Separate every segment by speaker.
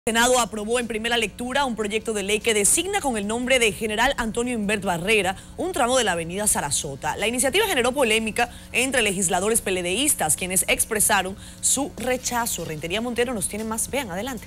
Speaker 1: El Senado aprobó en primera lectura un proyecto de ley que designa con el nombre de General Antonio Inbert Barrera un tramo de la avenida Sarasota. La iniciativa generó polémica entre legisladores PLDistas, quienes expresaron su rechazo. Rentería Montero nos tiene más. Vean, adelante.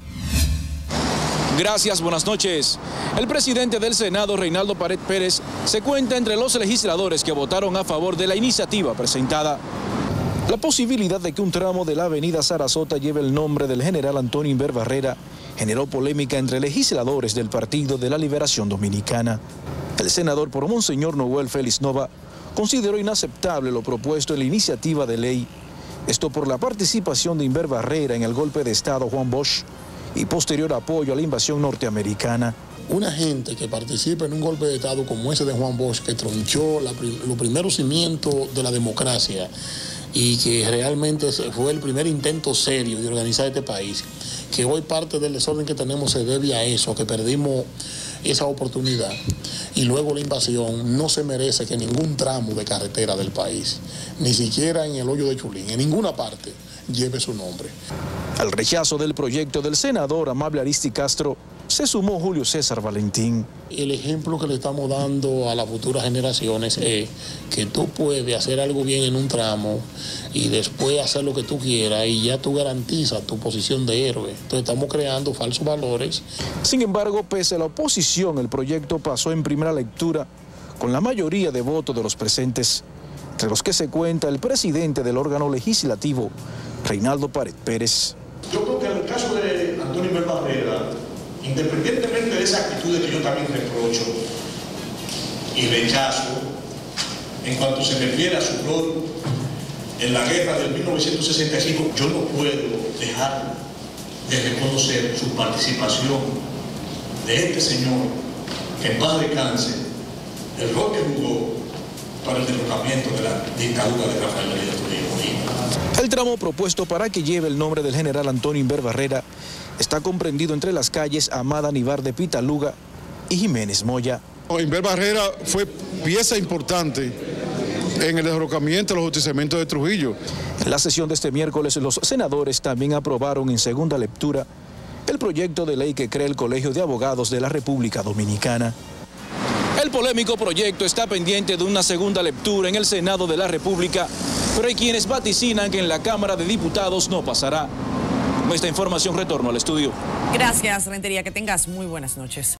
Speaker 2: Gracias, buenas noches. El presidente del Senado, Reinaldo Pared Pérez, se cuenta entre los legisladores que votaron a favor de la iniciativa presentada. La posibilidad de que un tramo de la avenida Sarasota lleve el nombre del general Antonio Inbert Barrera generó polémica entre legisladores del Partido de la Liberación Dominicana. El senador por Monseñor Noel Félix Nova consideró inaceptable lo propuesto en la iniciativa de ley, esto por la participación de Inbert Barrera en el golpe de Estado Juan Bosch y posterior apoyo a la invasión norteamericana.
Speaker 3: Una gente que participa en un golpe de Estado como ese de Juan Bosch, que tronchó los primeros cimientos de la democracia y que realmente fue el primer intento serio de organizar este país, que hoy parte del desorden que tenemos se debe a eso, que perdimos esa oportunidad, y luego la invasión, no se merece que ningún tramo de carretera del país, ni siquiera en el hoyo de Chulín, en ninguna parte, lleve su nombre.
Speaker 2: Al rechazo del proyecto del senador Amable Aristi Castro se sumó Julio César Valentín.
Speaker 3: El ejemplo que le estamos dando a las futuras generaciones es que tú puedes hacer algo bien en un tramo y después hacer lo que tú quieras y ya tú garantizas tu posición de héroe. Entonces estamos creando falsos valores.
Speaker 2: Sin embargo, pese a la oposición, el proyecto pasó en primera lectura con la mayoría de votos de los presentes, entre los que se cuenta el presidente del órgano legislativo, Reinaldo Pared Pérez.
Speaker 4: Yo creo que en el caso de Antonio Inbert Barrera, independientemente de esa actitud que yo también reprocho y rechazo, en cuanto se refiere a su rol en la guerra del 1965, yo no puedo dejar de reconocer su participación de este señor, que en paz descanse, el rol que jugó para el derrocamiento de la dictadura de Rafael Leónidas Trujillo.
Speaker 2: El tramo propuesto para que lleve el nombre del general Antonio Inbert Barrera está comprendido entre las calles Amada Nivar de Pitaluga y Jiménez Moya.
Speaker 5: Inbert Barrera fue pieza importante en el derrocamiento de los justiciamientos de Trujillo.
Speaker 2: En la sesión de este miércoles, los senadores también aprobaron en segunda lectura el proyecto de ley que crea el Colegio de Abogados de la República Dominicana. El polémico proyecto está pendiente de una segunda lectura en el Senado de la República, pero hay quienes vaticinan que en la Cámara de Diputados no pasará. Con esta información retorno al estudio.
Speaker 1: Gracias, Rentería. Que tengas muy buenas noches.